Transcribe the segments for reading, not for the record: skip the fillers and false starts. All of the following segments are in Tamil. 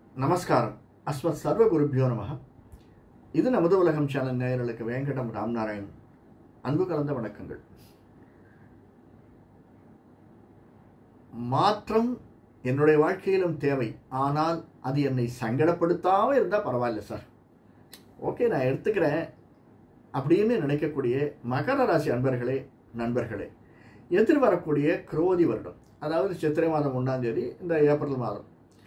நமஸ்காரம். அஸ்மத் சர்வ குருபியோ நமக. இது நமது உலகம் சேனல் நேயர்களுக்கு வேங்கடம் ராம்நாராயணன் அன்பு கலந்த வணக்கங்கள். மாற்றம் என்னுடைய வாழ்க்கையிலும் தேவை, ஆனால் அது என்னை சங்கடப்படுத்தாமல் இருந்தால் பரவாயில்ல சார், ஓகே நான் எடுத்துக்கிறேன் அப்படின்னு நினைக்கக்கூடிய மகர ராசி அன்பர்களே, நண்பர்களே, எதிர்வரக்கூடிய குரோதி வருடம், அதாவது சித்திரை மாதம் 1ஆம் தேதி, இந்த ஏப்ரல் மாதம்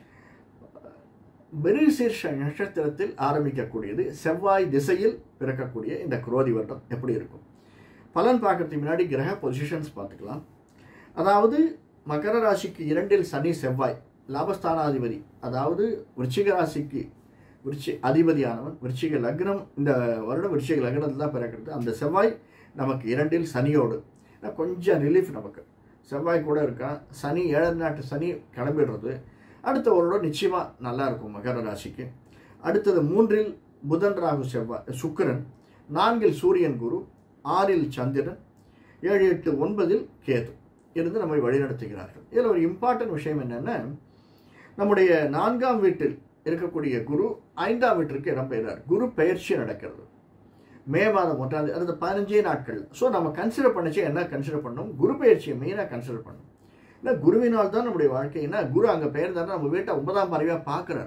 மிருகசீர்ஷ நட்சத்திரத்தில் ஆரம்பிக்கக்கூடியது, செவ்வாய் திசையில் பிறக்கக்கூடிய இந்த குரோதி வருடம் எப்படி இருக்கும் பலன் பார்க்கறதுக்கு முன்னாடி கிரக பொசிஷன்ஸ் பார்த்துக்கலாம். அதாவது மகர ராசிக்கு 2இல் சனி செவ்வாய் லாபஸ்தானாதிபதி, அதாவது விருச்சிக ராசிக்கு அதிபதியானவன் விருச்சிக லக்னம், இந்த வருடம் விருச்சிக லக்னத்தில் தான் பிறக்கிறது. அந்த செவ்வாய் நமக்கு 2இல் சனியோடு கொஞ்சம் ரிலீஃப், நமக்கு செவ்வாய் கூட இருக்கா. சனி 7 நாட்டு சனி கிளம்பிடுறது. அடுத்த வருடம் நிச்சயமாக நல்லா இருக்கும் மகர ராசிக்கு. அடுத்தது 3இல் புதன் ராகு செவ்வாய் சுக்கிரன், 4இல் சூரியன் குரு, 6இல் சந்திரன், 7, 8, 9இல் கேது இருந்து நம்மை வழிநடத்துகிறார்கள். இதில் ஒரு இம்பார்ட்டன்ட் விஷயம் என்னென்னா, நம்முடைய 4ஆம் வீட்டில் இருக்கக்கூடிய குரு 5ஆம் வீட்டிற்கு இடம்பெயர்றார். குரு பெயர்ச்சி நடக்கிறது மே மாதம் 1ஆம் தேதி, அது 15 நாட்கள். ஸோ நம்ம கன்சிடர் பண்ணிச்சு என்ன கன்சிடர் பண்ணணும், குரு பெயர்ச்சியை மெயினாக கன்சிடர் பண்ணணும். இல்லை குருவினால் தான் நம்முடைய வாழ்க்கைன்னா, குரு அங்கே பெயர்ந்தாருன்னா நம்ம வீட்டை 9ஆம் பார்வையாக பார்க்குறார்.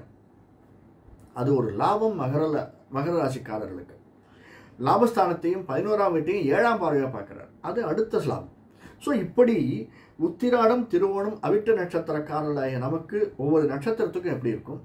அது ஒரு லாபம் மகர ராசிக்காரர்களுக்கு. லாபஸ்தானத்தையும் 11ஆம் வீட்டையும் 7ஆம் பார்வையாக பார்க்குறார், அது அடுத்த லாபம். ஸோ இப்படி உத்திராடம், திருவோணம், அவிட்ட நட்சத்திரக்காரர்களாக நமக்கு ஒவ்வொரு நட்சத்திரத்துக்கும் எப்படி இருக்கும்,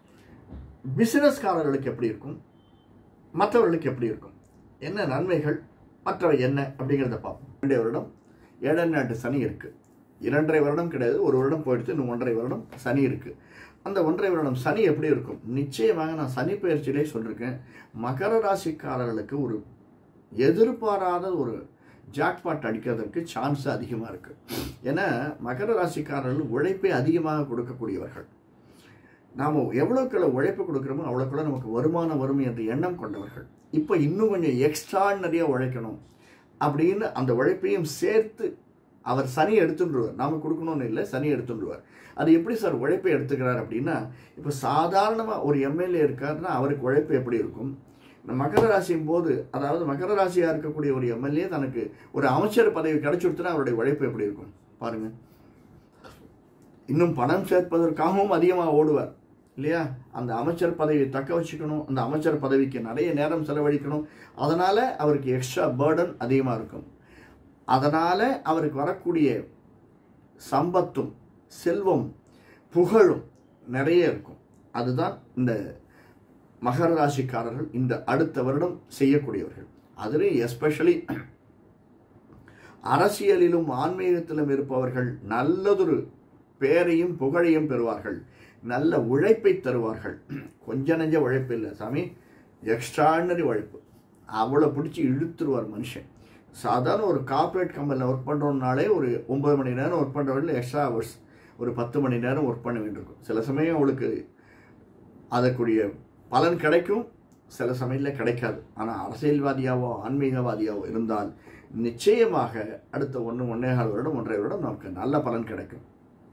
பிசினஸ்காரர்களுக்கு எப்படி இருக்கும், மற்றவர்களுக்கு எப்படி இருக்கும், என்ன நன்மைகள், மற்றவை என்ன அப்படிங்கிறத பார்ப்போம். 2 வருடம் 7 நாட்டு சனி இருக்குது. 2.5 வருடம் கிடையாது, ஒரு வருடம் போயிடுச்சு, இன்னும் 1.5 வருடம் சனி இருக்குது. அந்த 1.5 வருடம் சனி எப்படி இருக்கும், நிச்சயமாக நான் சனி பயிற்சியிலே சொல்லியிருக்கேன், மகர ராசிக்காரர்களுக்கு ஒரு எதிர்பாராத ஒரு ஜாக்பாட் அடிக்கிறதுக்கு சான்ஸ் அதிகமாக இருக்குது. ஏன்னா மகர ராசிக்காரர்கள் உழைப்பை அதிகமாக கொடுக்கக்கூடியவர்கள். நாம் எவ்வளோக்குள்ள உழைப்பு கொடுக்குறோமோ அவ்வளோக்குள்ள நமக்கு வருமானம் வரும் என்ற எண்ணம் கொண்டவர்கள். இப்போ இன்னும் கொஞ்சம் எக்ஸ்ட்ரானரியாக உழைக்கணும் அப்படின்னு அந்த உழைப்பையும் சேர்த்து அவர் சனி எடுத்துடுவார். நாம் கொடுக்கணும்னு இல்லை, சனி எடுத்துடுவார். அது எப்படி சார் உழைப்பை எடுத்துக்கிறார் அப்படின்னா, இப்போ சாதாரணமாக ஒரு எம்எல்ஏ இருக்காருன்னா அவருக்கு உழைப்பு எப்படி இருக்கும், மகர ராசியும் போது, அதாவது மகர ராசியாக இருக்கக்கூடிய ஒரு எம்எல்ஏ தனக்கு ஒரு அமைச்சர் பதவி கிடைச்சுடுத்துனா அவருடைய உழைப்பு எப்படி இருக்கும் பாருங்கள். இன்னும் பணம் சேர்ப்பதற்காகவும் அதிகமாக ஓடுவார் இல்லையா. அந்த அமைச்சர் பதவியை தக்க வச்சுக்கணும், அந்த அமைச்சர் பதவிக்கு நிறைய நேரம் செலவழிக்கணும். அதனால் அவருக்கு எக்ஸ்ட்ரா பேர்டன் அதிகமாக இருக்கும். அதனால் அவருக்கு வரக்கூடிய சம்பத்தும் செல்வம் புகழும் நிறைய இருக்கும். அதுதான் இந்த மகர ராசிக்காரர்கள் இந்த அடுத்த வருடம் செய்யக்கூடியவர்கள். அதிலே எஸ்பெஷலி அரசியலிலும் ஆன்மீகத்திலும் இருப்பவர்கள் நல்லதொரு பேரையும் புகழையும் பெறுவார்கள். நல்ல உழைப்பை தருவார்கள். கொஞ்ச நெஞ்ச உழைப்பு இல்லை சாமி, எக்ஸ்ட்ராடினரி உழைப்பு. அவ்வளோ பிடிச்சி இழுத்துருவார் மனுஷன். சாதாரண ஒரு கார்ப்பரேட் கம்பெனியில் ஒர்க் பண்ணுறோம்னாலே ஒரு 9 மணி நேரம் ஒர்க் பண்ணுறவர்கள் எக்ஸ்ட்ரா ஹவர்ஸ் ஒரு 10 மணி நேரம் ஒர்க் பண்ண வேண்டியிருக்கும். சில சமயம் அவளுக்கு அதற்குரிய பலன் கிடைக்கும், சில சமயத்தில் கிடைக்காது. ஆனால் அரசியல்வாதியாவோ ஆன்மீகவாதியாவோ இருந்தால் நிச்சயமாக அடுத்த 1.5 வருடம் 1.5 வருடம் நமக்கு நல்ல பலன் கிடைக்கும்.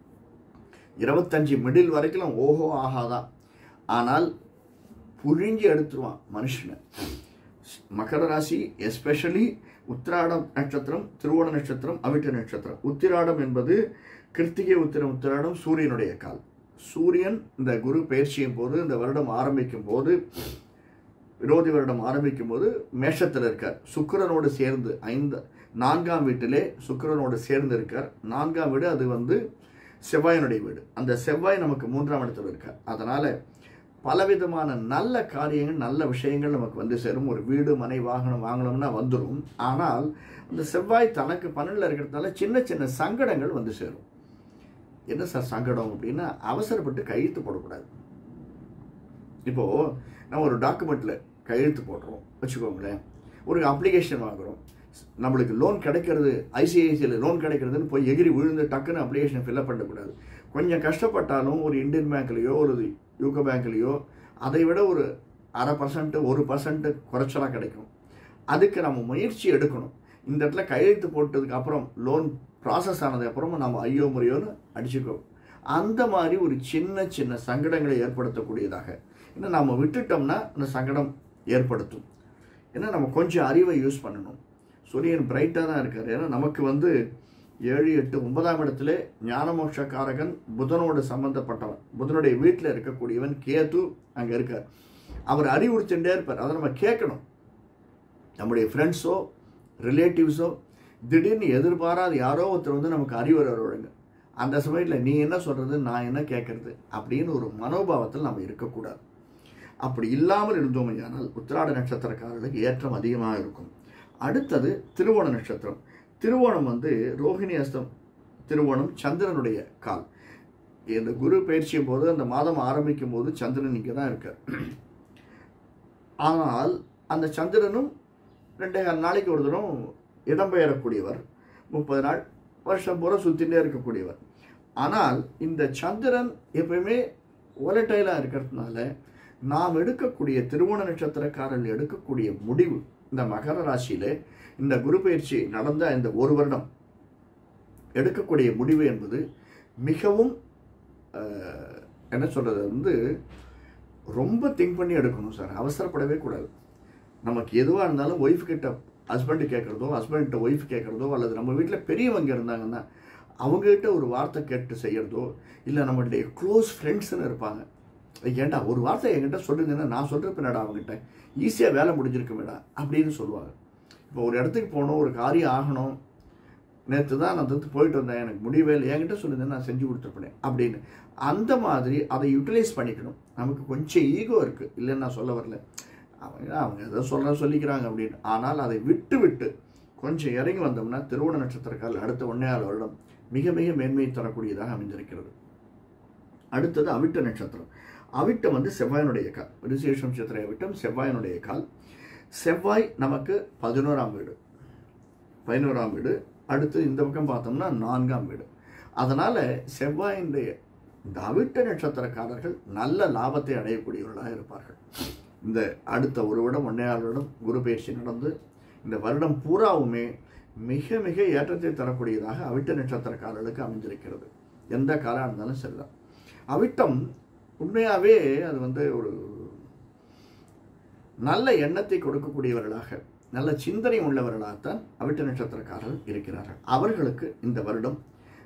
25 மிடில் வரைக்கும் ஓஹோ ஆகாதான், ஆனால் புழிஞ்சி எடுத்துருவான் மனுஷனை. மகர ராசி எஸ்பெஷலி உத்திராடம் நட்சத்திரம், திருவோண நட்சத்திரம், அவிட்ட நட்சத்திரம். உத்திராடம் என்பது கிருத்திகை உத்திராடம் சூரியனுடைய கால். சூரியன் இந்த குரு பயிற்சியும் போது, இந்த வருடம் ஆரம்பிக்கும் போது, விரோதி வருடம் ஆரம்பிக்கும் போது மேஷத்தில் இருக்கார். சுக்கிரனோடு சேர்ந்து 4ஆம் வீட்டிலே சுக்கிரனோடு சேர்ந்து இருக்கார். 4ஆம் வீடு அது செவ்வாயினுடைய வீடு. அந்த செவ்வாய் நமக்கு 3ஆம் இடத்துல இருக்கார். அதனால் பலவிதமான நல்ல காரியங்கள், நல்ல விஷயங்கள் நமக்கு சேரும். ஒரு வீடு மனை வாகனம் வாங்கணும்னா வந்துடும். ஆனால் அந்த செவ்வாய் தனக்கு 12 இருக்கிறதுனால சின்ன சின்ன சங்கடங்கள் சேரும். என்ன சார் சங்கடம் அப்படின்னா, அவசரப்பட்டு கையெழுத்து போடக்கூடாது. இப்போது நம்ம ஒரு டாக்குமெண்ட்டில் கையெழுத்து போடுறோம் வச்சுக்கோங்களேன், ஒரு அப்ளிகேஷன் வாங்குகிறோம், நம்மளுக்கு லோன் கிடைக்கிறது, ஐசிஐசியில் லோன் கிடைக்கிறதுன்னு போய் எகிரி விழுந்து டக்குன்னு அப்ளிகேஷன் ஃபில்அப் பண்ணக்கூடாது. கொஞ்சம் கஷ்டப்பட்டாலும் ஒரு இந்தியன் பேங்க்லேயோ ஒரு யூகோ பேங்க்லேயோ அதை விட ஒரு 0.5% 1% குறைச்சலாக கிடைக்கும். அதுக்கு நம்ம முயற்சி எடுக்கணும். இந்த இடத்துல கையெழுத்து போட்டதுக்கு அப்புறம் லோன் ப்ராசஸ் ஆனதுக்கு அப்புறமா நம்ம ஐயோ முறையோன்னு அடிச்சுக்கோ அந்த மாதிரி ஒரு சின்ன சின்ன சங்கடங்களை ஏற்படுத்தக்கூடியதாக, ஏன்னா நம்ம விட்டுட்டோம்னா அந்த சங்கடம் ஏற்படுத்தும். ஏன்னா நம்ம கொஞ்சம் அறிவை யூஸ் பண்ணணும். சூரியன் பிரைட்டாக தான் இருக்கார். ஏன்னா நமக்கு 7, 8, 9ஆம் இடத்துல ஞானமோட்சக்காரகன் புதனோடு சம்பந்தப்பட்டவன், புதனுடைய வீட்டில் இருக்கக்கூடியவன் கேது அங்கே இருக்கார். அவர் அறிவுறுத்திட்டே இருப்பார். அதை நம்ம கேட்கணும். நம்முடைய ஃப்ரெண்ட்ஸோ ரிலேட்டிவ்ஸோ திடீர்னு எதிர்பாராத யாரோ ஒருத்தர் நமக்கு அறிவுரை வருவாங்க. அந்த சமயத்தில் நீ என்ன சொல்கிறது, நான் என்ன கேட்கறது அப்படின்னு ஒரு மனோபாவத்தில் நம்ம இருக்கக்கூடாது. அப்படி இல்லாமல் இருந்தோமையானால் உத்திராட நட்சத்திரக்காரர்களுக்கு ஏற்றம் அதிகமாக இருக்கும். அடுத்தது திருவோண நட்சத்திரம். திருவோணம் ரோஹிணி அஸ்தம் திருவோணம் சந்திரனுடைய கால். இந்த குரு பயிற்சியும் போது அந்த மாதம் ஆரம்பிக்கும் போது சந்திரன் இங்கே தான் இருக்கார். ஆனால் அந்த சந்திரனும் 2.5 நாளைக்கு ஒரு தினம் இடம்பெயரக்கூடியவர், 30 நாள் வருஷம் பூரா சுற்றிகிட்டே இருக்கக்கூடியவர். ஆனால் இந்த சந்திரன் எப்பயுமே ஓலட்டைலாக இருக்கிறதுனால நாம் எடுக்கக்கூடிய திருவோண நட்சத்திரக்காரர்கள் எடுக்கக்கூடிய முடிவு, இந்த மகர ராசியில் இந்த குரு பயிற்சி நடந்த இந்த ஒரு வருடம் எடுக்கக்கூடிய முடிவு என்பது மிகவும் என்ன சொல்கிறது ரொம்ப திங்க் பண்ணி எடுக்கணும் சார். அவசரப்படவே கூடாது. நமக்கு எதுவாக இருந்தாலும் ஒய்ஃப் கிட்ட ஹஸ்பண்டு கேட்குறதோ, ஹஸ்பண்ட்கிட்ட ஒய்ஃப் கேட்குறதோ, அல்லது நம்ம வீட்டில் பெரியவங்க இருந்தாங்கன்னா அவங்ககிட்ட ஒரு வார்த்தை கேட்டு செய்கிறதோ, இல்லை நம்மளுடைய க்ளோஸ் ஃப்ரெண்ட்ஸ்ன்னு இருப்பாங்க, ஏன்டா ஒரு வார்த்தை என்கிட்ட சொல்லியிருந்தேன்னா நான் சொல்கிறப்ப அவங்ககிட்ட ஈஸியாக வேலை முடிஞ்சிருக்குமேடா அப்படின்னு சொல்லுவாங்க. இப்போ ஒரு இடத்துக்கு போகணும், ஒரு காரியம் ஆகணும், நேற்று தான் நான் போயிட்டு வந்தேன், எனக்கு முடியவே இல்லை, என்கிட்ட சொல்லியிருந்தேன் நான் செஞ்சு கொடுத்துருப்பேன் அப்படின்னு. அந்த மாதிரி அதை யூட்டிலைஸ் பண்ணிக்கணும். நமக்கு கொஞ்சம் ஈகோ இருக்குது, இல்லைன்னு நான் சொல்ல வரல, அவங்க எதோ சொல்லிக்கிறாங்க அப்படின்னு. ஆனால் அதை விட்டு கொஞ்சம் இறங்கி வந்தோம்னா திருவோண நட்சத்திரக்கால் அடுத்த 1.5 வருடம் மிக மிக மேன்மையை தரக்கூடியதாக அமைந்திருக்கிறது. அடுத்தது அவிட்ட நட்சத்திரம். அவிட்டம் செவ்வாயினுடைய கால். ரிஷியேஷம் நட்சத்திர அவிட்டம் செவ்வாயினுடைய கால். செவ்வாய் நமக்கு 11ஆம் வீடு, 11ஆம் வீடு. அடுத்து இந்த பக்கம் பார்த்தோம்னா 4ஆம் வீடு. அதனால் செவ்வாயினுடைய இந்த அவிட்ட நட்சத்திரக்காரர்கள் நல்ல லாபத்தை அடையக்கூடியவர்களாக இருப்பார்கள். இந்த அடுத்த ஒரு வருடம் 1.5 வருடம் குரு பயிற்சி நடந்து இந்த வருடம் பூராவுமே மிக மிக ஏற்றத்தை தரக்கூடியதாக அவிட்ட நட்சத்திரக்காரர்களுக்கு அமைந்திருக்கிறது. எந்த காலம் இருந்தாலும் சரிதான். அவிட்டம் உண்மையாகவே அது ஒரு நல்ல எண்ணத்தை கொடுக்கக்கூடியவர்களாக, நல்ல சிந்தனை உள்ளவர்களாகத்தான் அவிட்ட நட்சத்திரக்காரர்கள் இருக்கிறார்கள். அவர்களுக்கு இந்த வருடம்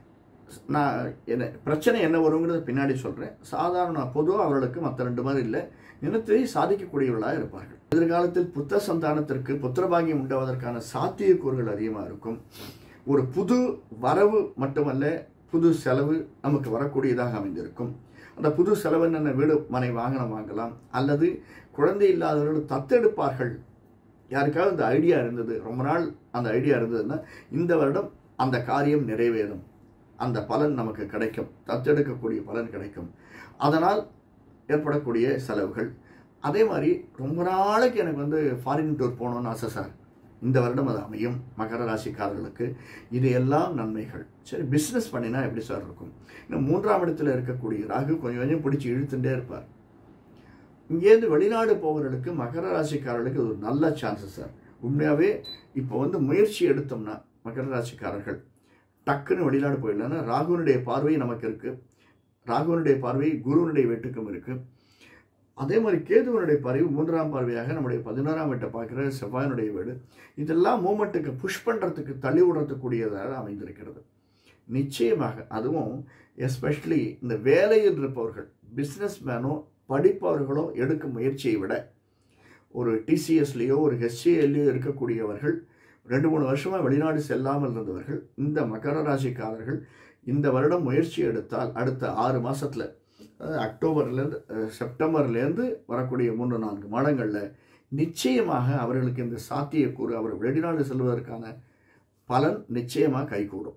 நான் பிரச்சனை என்ன வருங்கிறத பின்னாடி சொல்கிறேன். சாதாரண பொதுவாக அவர்களுக்கு மற்ற 2 மாதிரி இல்லை, நினைத்தை சாதிக்கக்கூடியவர்களாக இருப்பார்கள். எதிர்காலத்தில் புத்த சந்தானத்திற்கு புத்திரபாகியம் உண்டாவதற்கான சாத்தியக்கூறுகள் அதிகமாக இருக்கும். ஒரு புது வரவு மட்டுமல்ல, புது செலவு நமக்கு வரக்கூடியதாக அமைந்திருக்கும். அந்த புது செலவு என்ன, வீடு மனை வாங்கலாம், அல்லது குழந்தை இல்லாதவர்கள் தத்தெடுப்பார்கள். யாருக்காவது இந்த ஐடியா இருந்தது, ரொம்ப நாள் அந்த ஐடியா இருந்ததுன்னா இந்த வருடம் அந்த காரியம் நிறைவேறும், அந்த பலன் நமக்கு கிடைக்கும், தத்தெடுக்கக்கூடிய பலன் கிடைக்கும். அதனால் ஏற்படக்கூடிய செலவுகள். அதே மாதிரி ரொம்ப நாளைக்கு எனக்கு ஃபாரின் டூர் போகணுன்னு ஆசை சார், இந்த வருடம் அது அமையும் மகர ராசிக்காரர்களுக்கு. இது எல்லாம் நன்மைகள். சரி, பிஸ்னஸ் பண்ணினா எப்படி சார் இருக்கும்? இன்னும் 3ஆம் இடத்துல இருக்கக்கூடிய ராகு கொஞ்சம் கொஞ்சம் பிடிச்சி இழுத்துட்டே இருப்பார். இங்கேருந்து வெளிநாடு போகிறவர்களுக்கு மகர ராசிக்காரர்களுக்கு ஒரு நல்ல சான்சஸ் சார். உண்மையாகவே இப்போ முயற்சி எடுத்தோம்னா மகர ராசிக்காரர்கள் டக்குன்னு வெளிநாடு போயிடலான்னா ராகுனுடைய பார்வை நமக்கு இருக்குது. ராகுனுடைய பார்வை குருவனுடைய வீட்டுக்கும் இருக்குது. அதே மாதிரி கேதுவனுடைய பார்வை 3ஆம் பார்வையாக நம்முடைய 11ஆம் வீட்டை பார்க்குற செவ்வாயினுடைய வீடு. இதெல்லாம் மூமெண்ட்டுக்கு புஷ் பண்ணுறதுக்கு தள்ளி விடுறதுக்கூடியதாக அமைந்திருக்கிறது. நிச்சயமாக அதுவும் எஸ்பெஷலி இந்த வேலையில் இருப்பவர்கள், பிஸ்னஸ் மேனோ படிப்பவர்களோ எடுக்கும் முயற்சியை விட ஒரு டிசிஎஸ்லேயோ ஒரு ஹெச்ஏஎல்லையோ இருக்கக்கூடியவர்கள் 2-3 வருஷமாக வெளிநாடு செல்லாமல் இருந்தவர்கள், இந்த மகர ராசிக்காரர்கள் இந்த வருடம் முயற்சி எடுத்தால் அடுத்த 6 மாதத்தில், அக்டோபர்லேருந்து செப்டம்பர்லேருந்து வரக்கூடிய 3-4 மாதங்களில் நிச்சயமாக அவர்களுக்கு இந்த சாத்தியக்கூறு, அவர் வெளிநாடு செல்வதற்கான பலன் நிச்சயமாக கைகூடும்.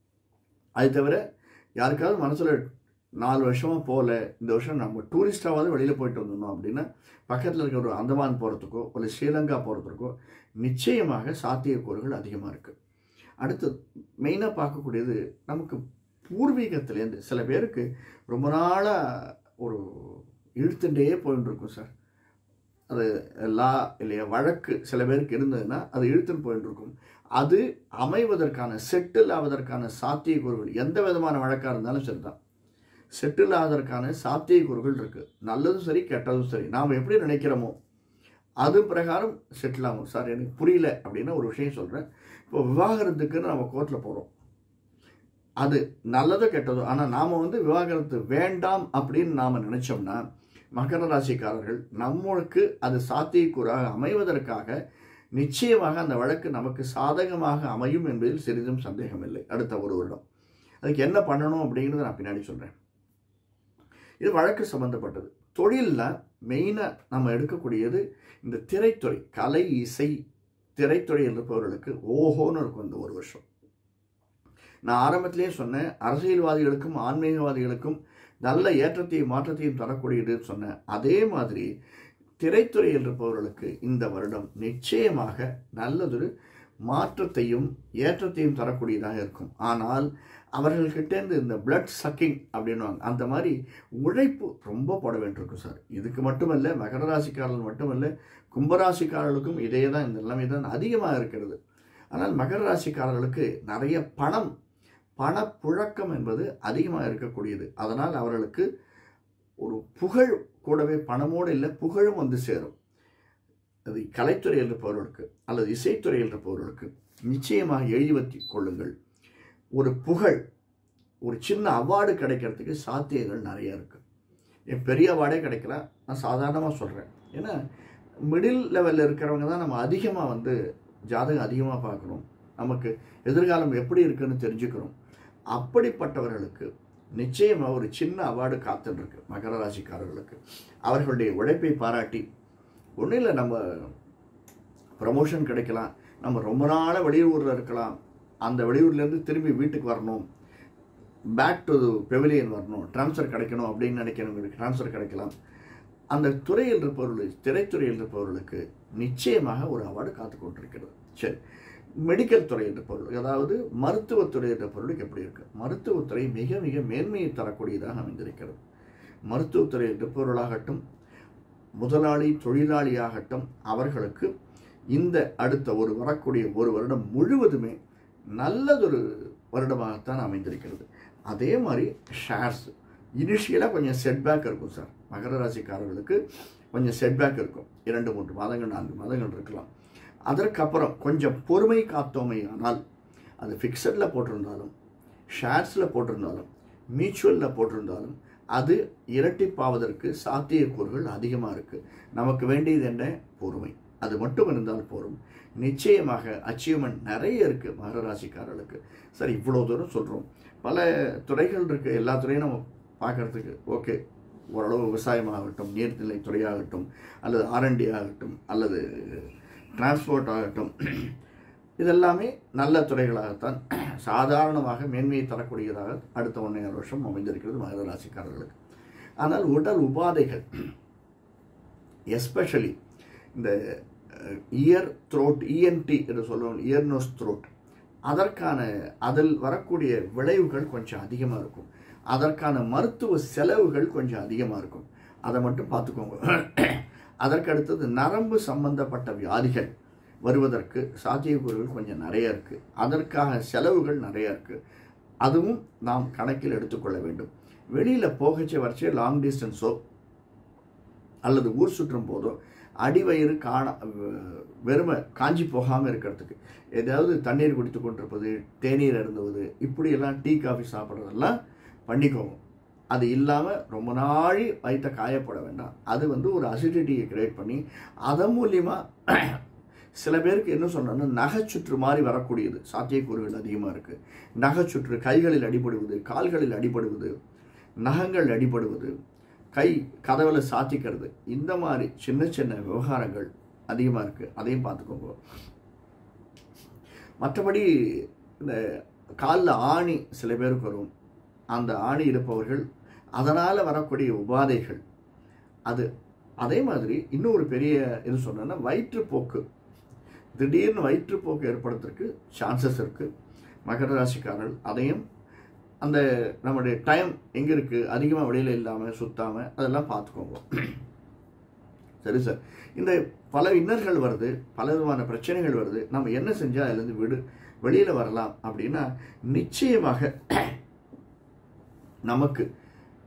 அது தவிர யாருக்காவது மனசில் 4 வருஷமாக போகல, இந்த வருஷம் நம்ம டூரிஸ்டாவது வெளியில் போயிட்டு வந்துடணும் அப்படின்னா பக்கத்தில் இருக்கிற ஒரு அந்தமான் போகிறதுக்கோ ஒரு ஸ்ரீலங்கா போகிறதுக்கோ நிச்சயமாக சாத்தியக்கூறுகள் அதிகமாக இருக்குது. அடுத்து மெயினாக பார்க்கக்கூடியது நமக்கு பூர்வீகத்திலேருந்து சில பேருக்கு ரொம்ப நாளாக ஒரு இழுத்துட்டே போயின்னு இருக்கும் சார். அது லா இல்லையா வழக்கு சில பேருக்கு இருந்ததுன்னா அது இழுத்துன்னு போயிட்டு இருக்கும். அது அமைவதற்கான செட்டில் ஆவதற்கான சாத்தியக்கூறுகள் எந்த விதமான வழக்காக இருந்தாலும் சரிதான். செட்டில் ஆவதற்கான சாத்தியக்கூறுகள் இருக்குது. நல்லதும் சரி கெட்டதும் சரி, நாம் எப்படி நினைக்கிறோமோ அது பிரகாரம் செட்டில் ஆகும். சார் எனக்கு புரியல அப்படின்னா ஒரு விஷயம் சொல்கிறேன். இப்போ விவாகரத்துக்குன்னு நம்ம கோர்ட்டில் போகிறோம், அது நல்லதோ கெட்டதோ, ஆனால் நாம் விவாகரத்து வேண்டாம் அப்படின்னு நாம் நினச்சோம்னா மகர ராசிக்காரர்கள் நம்மளுக்கு அது சாத்தியக்கூறாக அமைவதற்காக நிச்சயமாக அந்த வழக்கு நமக்கு சாதகமாக அமையும் என்பதில் சிறிதும் சந்தேகமில்லை. அடுத்த ஒரு வருடம் அதுக்கு என்ன பண்ணணும் அப்படிங்கிறத நான் பின்னாடி சொல்கிறேன். இது வழக்கு சம்பந்தப்பட்டது. தொழிலில் மெயினாக நம்ம எடுக்கக்கூடியது இந்த திரைத்துறை, கலை இசை திரைத்துறை இருப்பவர்களுக்கு ஓஹோன்னு இருக்கும் இந்த ஒரு வருஷம். நான் ஆரம்பத்திலேயே சொன்னேன், அரசியல்வாதிகளுக்கும் ஆன்மீகவாதிகளுக்கும் நல்ல ஏற்றத்தையும் மாற்றத்தையும் தரக்கூடியதுன்னு சொன்னேன். அதே மாதிரி திரைத்துறையில் இருப்பவர்களுக்கு இந்த வருடம் நிச்சயமாக நல்லதொரு மாற்றத்தையும் ஏற்றத்தையும் தரக்கூடியதாக இருக்கும். ஆனால் அவர்கள்கிட்டேருந்து இந்த பிளட் சக்கிங் அப்படின்வாங்க, அந்த மாதிரி உழைப்பு ரொம்ப போட வேண்டியிருக்கும் சார். இதுக்கு மட்டுமல்ல, மகர ராசிக்காரர்கள் மட்டுமல்ல, கும்பராசிக்காரர்களுக்கும் இதே தான், இந்த நிலைமை தான் அதிகமாக இருக்கிறது. ஆனால் மகர ராசிக்காரர்களுக்கு நிறைய பணப்புழக்கம் என்பது அதிகமாக இருக்கக்கூடியது. அதனால் அவர்களுக்கு ஒரு புகழ் கூடவே பணமோடு இல்லை, புகழும் சேரும். அது கலைத்துறையில் இருப்பவர்களுக்கு அல்லது இசைத்துறையில் இருப்பவர்களுக்கு நிச்சயமாக எழுதி வைத்து கொள்ளுங்கள். ஒரு புகழ், ஒரு சின்ன அவார்டு கிடைக்கிறதுக்கு சாத்தியங்கள் நிறைய இருக்குது. என் பெரிய அவார்டே கிடைக்கல, நான் சாதாரணமாக சொல்கிறேன். ஏன்னா மிடில் லெவலில் இருக்கிறவங்க தான் நம்ம அதிகமாக ஜாதகம் அதிகமாக பார்க்குறோம், நமக்கு எதிர்காலம் எப்படி இருக்குன்னு தெரிஞ்சுக்கிறோம். அப்படிப்பட்டவர்களுக்கு நிச்சயமாக ஒரு சின்ன அவார்டு காத்துருக்கு மகர ராசிக்காரர்களுக்கு. அவர்களுடைய உழைப்பை பாராட்டி, ஒன்றும் இல்லை, நம்ம ப்ரமோஷன் கிடைக்கலாம், நம்ம ரொம்ப நாளாக வெளியூரில் இருக்கலாம், அந்த வெளியூர்லேருந்து திரும்பி வீட்டுக்கு வரணும், பேக் டு பெவிலியன் வரணும், ட்ரான்ஸ்ஃபர் கிடைக்கணும் அப்படின்னு நினைக்கிறவங்களுக்கு ட்ரான்ஸ்ஃபர் கிடைக்கலாம். அந்த துறையில் இருப்பவர்கள், திரைத்துறையில் இருப்பவர்களுக்கு நிச்சயமாக ஒரு அவார்டு காத்து கொண்டிருக்கிறது. சரி, மெடிக்கல் துறையில் இருப்பவர்கள், அதாவது மருத்துவத்துறையில் இருப்பவர்களுக்கு எப்படி இருக்குது? மருத்துவத்துறை மிக மிக மேன்மையை தரக்கூடியதாக அமைந்திருக்கிறது. மருத்துவத்துறையில் இருப்பவர்களாகட்டும், முதலாளி தொழிலாளியாகட்டும், அவர்களுக்கு இந்த அடுத்த வரக்கூடிய ஒரு வருடம் முழுவதுமே நல்லதொரு வருடமாகத்தான் அமைந்திருக்கிறது. அதே மாதிரி ஷேர்ஸ் இனிஷியலாக கொஞ்சம் செட்பேக் இருக்கும் சார். மகர ராசிக்காரர்களுக்கு கொஞ்சம் செட்பேக் இருக்கும், 2-3 மாதங்கள் 4 மாதங்கள் இருக்கலாம். அதற்கப்புறம் கொஞ்சம் பொறுமை காத்தோமை ஆனால், அது ஃபிக்ஸடில் போட்டிருந்தாலும், ஷேர்ஸில் போட்டிருந்தாலும், மியூச்சுவலில் போட்டிருந்தாலும் அது இரட்டிப்பாவதற்கு சாத்தியக்கூறுகள் அதிகமாக இருக்குது. நமக்கு வேண்டியது என்ன? பொறுமை. அது மட்டும் இருந்தால் போதும். நிச்சயமாக அச்சீவ்மெண்ட் நிறைய இருக்குது மகர ராசிக்காரர்களுக்கு. சரி, இவ்வளோ தூரம் சொல்கிறோம். பல துறைகள் இருக்குது, எல்லா துறையும் நம்ம பார்க்குறதுக்கு ஓகே. ஓரளவு விவசாயமாகட்டும், நீர்நிலை துறையாகட்டும், அல்லது R&D ஆகட்டும், அல்லது டிரான்ஸ்போர்ட் ஆகட்டும், இதெல்லாமே நல்ல துறைகளாகத்தான் சாதாரணமாக மேன்மையை தரக்கூடியதாக அடுத்த 1.5 வருஷம் அமைந்திருக்கிறது மகர ராசிக்காரர்களுக்கு. ஆனால் உடல் உபாதைகள், எஸ்பெஷலி இந்த இயர் த்ரோட், ENT என்று சொல்லுவோம், இயர் நோஸ் த்ரோட், அதில் வரக்கூடிய விளைவுகள் கொஞ்சம் அதிகமாக இருக்கும். அதற்கான மருத்துவ செலவுகள் கொஞ்சம் அதிகமாக இருக்கும். அதை மட்டும் பார்த்துக்கோங்க. அதற்கு அடுத்தது நரம்பு சம்பந்தப்பட்ட வியாதிகள் வருவதற்கு சாத்தியக்கூறுகள் கொஞ்சம் நிறைய இருக்குது. அதற்கான செலவுகள் நிறைய இருக்குது. அதுவும் நாம் கணக்கில் எடுத்துக்கொள்ள வேண்டும். வெளியில் போகச்சே வரைச்சே லாங் டிஸ்டன்ஸோ அல்லது ஊர் சுற்றும் போதோ அடிவயிறு வெறுமை காஞ்சி போகாமல் இருக்கிறதுக்கு ஏதாவது தண்ணீர் குடித்து கொண்டிருப்பது, தேநீர் அருந்துவது, இப்படியெல்லாம் டீ காஃபி சாப்பிட்றதெல்லாம் பண்ணிக்கோங்க. அது இல்லாமல் ரொம்ப நாளி வயிற்ற காயப்பட வேண்டாம். அது ஒரு அசிடிட்டியை கிரியேட் பண்ணி அதன் மூலியமாக சில பேருக்கு என்ன சொன்னோன்னா நகைச்சுற்று மாதிரி வரக்கூடியது சாத்தியக்கூறுகள் அதிகமாக இருக்குது. நகைச்சுற்று, கைகளில் அடிபடுவது, கால்களில் அடிபடுவது, நகங்கள் அடிபடுவது, கதவுல சாத்திக்கிறது, இந்த மாதிரி சின்ன சின்ன விவகாரங்கள் அதிகமாக இருக்குது. அதையும் பார்த்துக்கோங்க. மற்றபடி இந்த காலில் ஆணி சில பேருக்கு வரும். அந்த ஆணி இருப்பவர்கள் அதனால் வரக்கூடிய உபாதைகள் அது. அதே மாதிரி இன்னொரு பெரிய இது சொன்னோன்னா வயிற்றுப்போக்கு, திடீர்னு வயிற்றுப்போக்கு ஏற்படுறதுக்கு சான்சஸ் இருக்குது மகர ராசிக்காரர்கள். அதையும் அந்த நம்முடைய டைம் எங்கே இருக்குது, அதிகமாக வெளியில் இல்லாமல் சுற்றாமல் அதெல்லாம் பார்த்துக்கோங்க. சரி சார், இந்த பல இன்னல்கள் வருது, பல விதமான பிரச்சனைகள் வருது, நம்ம என்ன செஞ்சால் அதுலேருந்து வெளியில் வரலாம் அப்படின்னா, நிச்சயமாக நமக்கு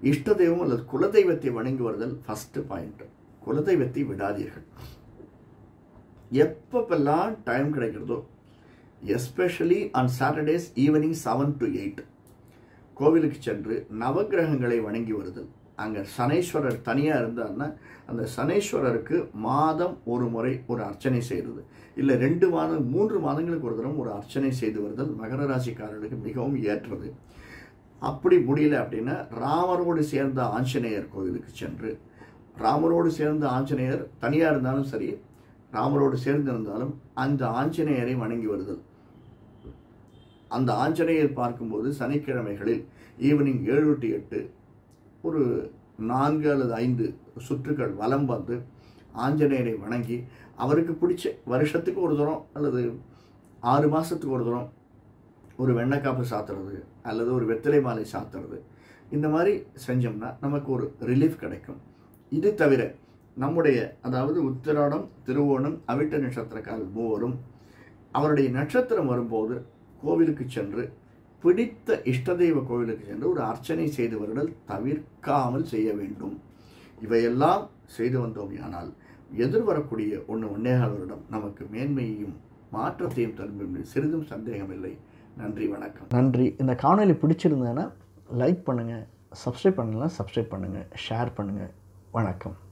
இஷ்ட தெய்வம் அல்லது குலதெய்வத்தை வணங்கி வருதல் ஃபஸ்ட்டு பாயிண்ட். குலதெய்வத்தை விடாதீர்கள். எப்பப்பெல்லாம் டைம் கிடைக்கிறதோ, especially on Saturdays evening 7 to 8 கோவிலுக்கு சென்று நவக்கிரகங்களை வணங்கி வருதல். அங்கே சனீஸ்வரர் தனியாக இருந்தார்னா அந்த சனீஸ்வரருக்கு மாதம் ஒரு முறை ஒரு அர்ச்சனை செய்கிறது, இல்லை 2 மாதம் 3 மாதங்களுக்கு ஒரு தரம் ஒரு அர்ச்சனை செய்து வருதல் மகர ராசிக்காரர்களுக்கு மிகவும் ஏற்றது. அப்படி முடியல அப்படின்னா ராமரோடு சேர்ந்த ஆஞ்சநேயர் கோவிலுக்கு சென்று, ராமரோடு சேர்ந்த ஆஞ்சநேயர் தனியாக இருந்தாலும் சரி, ராமரோடு சேர்ந்து இருந்தாலும் அந்த ஆஞ்சநேயரை வணங்கி வருதல். அந்த ஆஞ்சநேயர் பார்க்கும்போது சனிக்கிழமைகளில் ஈவினிங் 7 to 8 ஒரு 4 அல்லது 5 சுற்றுகள் வலம் வந்து ஆஞ்சநேயரை வணங்கி, அவருக்கு பிடிச்ச வருஷத்துக்கு ஒரு தரம் அல்லது 6 மாதத்துக்கு ஒரு தரம் ஒரு வெண்ணைக்காப்பு சாத்துறது அல்லது ஒரு வெத்தலை மாலை சாத்துறது, இந்த மாதிரி செஞ்சோம்னா நமக்கு ஒரு ரிலீஃப் கிடைக்கும். இது தவிர நம்முடைய அதாவது உத்திராடம், திருவோணம், அவிட்ட நட்சத்திரக்காரர்கள் மூவரும் அவருடைய நட்சத்திரம் வரும்போது கோவிலுக்கு சென்று, பிடித்த இஷ்ட தெய்வ கோவிலுக்கு சென்று ஒரு அர்ச்சனை செய்து வருடல் தவிர்க்காமல் செய்ய வேண்டும். இவையெல்லாம் செய்து வந்தோம் ஆனால் எதிர்வரக்கூடிய 1.5 வருடம் நமக்கு மேன்மையையும் மாற்றத்தையும் தரும் என்பது சிறிதும் சந்தேகமில்லை. நன்றி, வணக்கம். நன்றி. இந்த காணொலி பிடிச்சிருந்தேன்னா லைக் பண்ணுங்கள், சப்ஸ்கிரைப் பண்ணலாம் சப்ஸ்கிரைப் பண்ணுங்கள், ஷேர் பண்ணுங்கள். வணக்கம்.